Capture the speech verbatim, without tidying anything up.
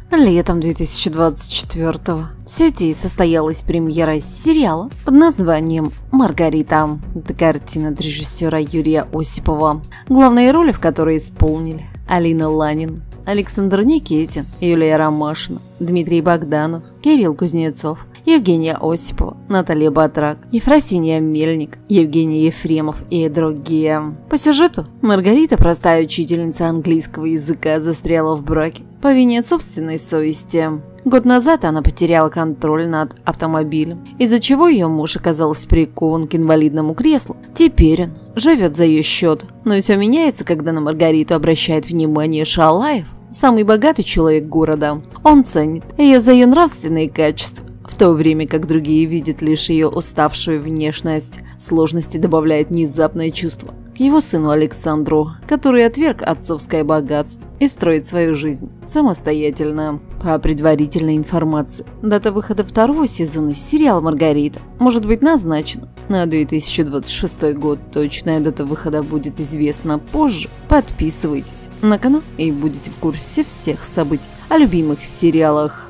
Летом две тысячи двадцать четвёртого в сети состоялась премьера сериала под названием «Маргарита». Это картина от режиссера Юрия Осипова, главные роли в которой исполнили Алина Ланин, Александр Никитин, Юлия Ромашина, Дмитрий Богданов, Кирилл Кузнецов, Евгения Осипова, Наталья Батрак, Ефросинья Мельник, Евгений Ефремов и другие. По сюжету Маргарита, простая учительница английского языка, застряла в браке по вине собственной совести. Год назад она потеряла контроль над автомобилем, из-за чего ее муж оказался прикован к инвалидному креслу. Теперь он живет за ее счет. Но все меняется, когда на Маргариту обращает внимание Шалаев, самый богатый человек города. Он ценит ее за ее нравственные качества, в то время как другие видят лишь ее уставшую внешность. Сложности добавляет внезапное чувство к его сыну Александру, который отверг отцовское богатство и строит свою жизнь самостоятельно. По предварительной информации, дата выхода второго сезона сериала «Маргарита» может быть назначена на две тысячи двадцать шестой год. Точная дата выхода будет известна позже. Подписывайтесь на канал и будете в курсе всех событий о любимых сериалах.